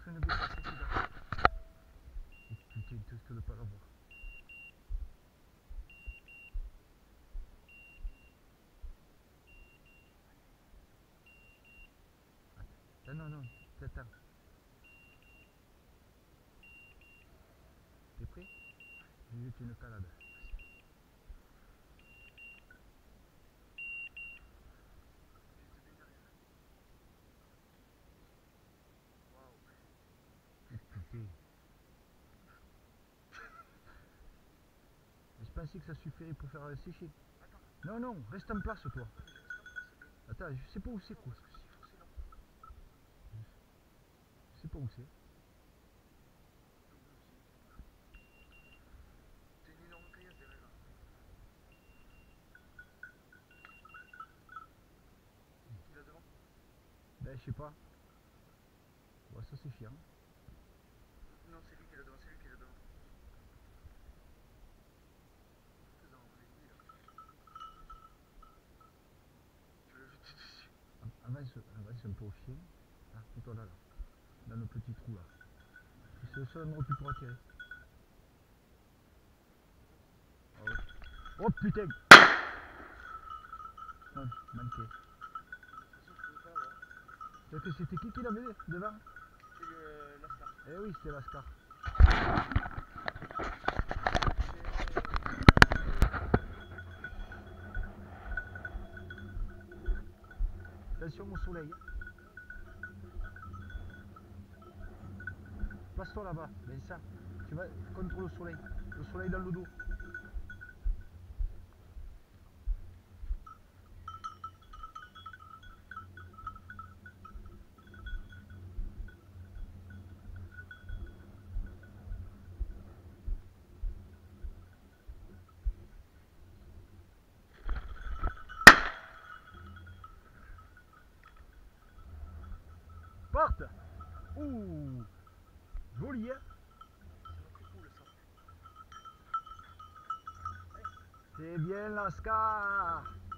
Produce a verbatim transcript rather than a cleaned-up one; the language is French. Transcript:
train de dépasser celui-là. Oh putain, il risque de pas l'avoir. Ah non, non, t'attends. T'es prêt? Je vais jeter une calade. Oh putain. Je pensais que ça suffirait pour faire sécher. Non, non, reste en place toi. Attends, je sais pas où c'est quoi. Je sais pas où c'est. T'as une énorme caillasse derrière là. C'est qui qui est là devant? Ben je sais pas. Ouais, ça c'est chiant. Non, c'est lui qui est là devant, c'est lui qui est là devant. Faisant rentrer lui là. Tu vas le jeter dessus. Avance, avance un peu au chien. Ah, mets-toi là, là. Dans le petit trou là. C'est le seul endroit où tu pourras tirer. Oh, ouais. Oh putain! Non, manqué. De toute façon, je pouvais pas là. C'est que c'était qui qui l'avait devant? C'est le Lascar. Eh oui, c'était Lascar. Attention au soleil. Place-toi là-bas, ben ça. Tu vas contre le soleil. Le soleil dans le dos. Porte! Ouh! Joli, hein? C'est cool ça. C'est bien Lascar!